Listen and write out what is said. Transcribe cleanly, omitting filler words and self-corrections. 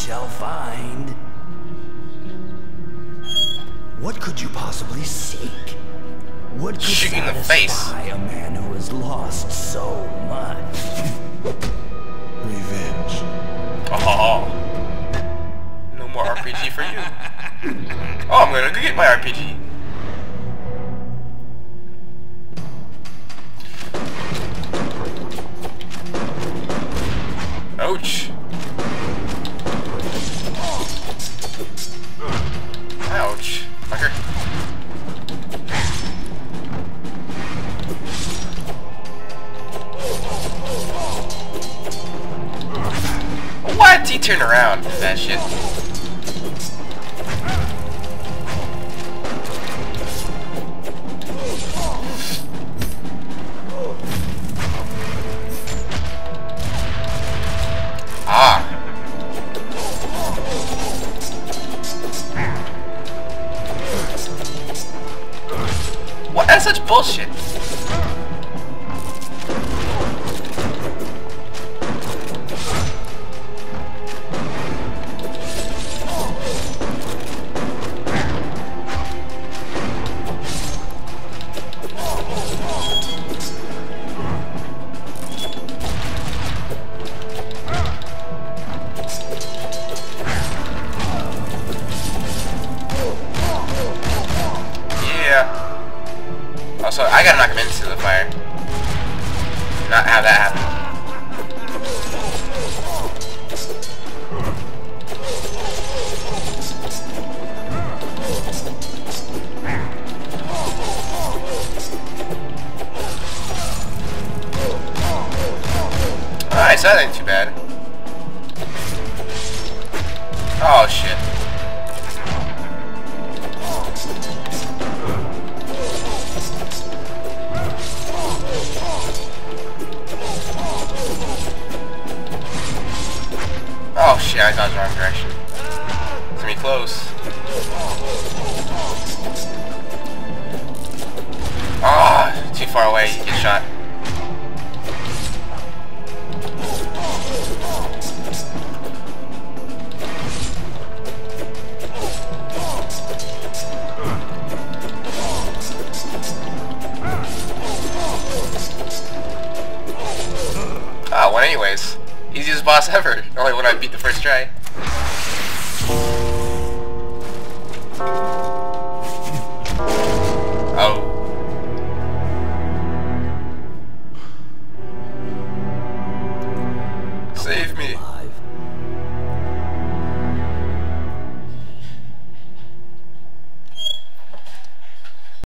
shall find. What could you possibly seek? What could Shoot you in the face. satisfy a man who has lost so much? Revenge. Oh. No more RPG for you. Oh, I'm gonna go get my RPG. Ouch. Ouch. Fucker. What? He turned around. That shit. Ah. What? That's such bullshit. Also, I gotta knock him into the fire. Not have that happen. Alright, so that ain't too bad. Oh shit. Oh shit, I dodged the wrong direction. It's gonna be close. Ah, too far away, you get shot. Ah, well anyways. Easiest boss ever. Only when I beat the first try.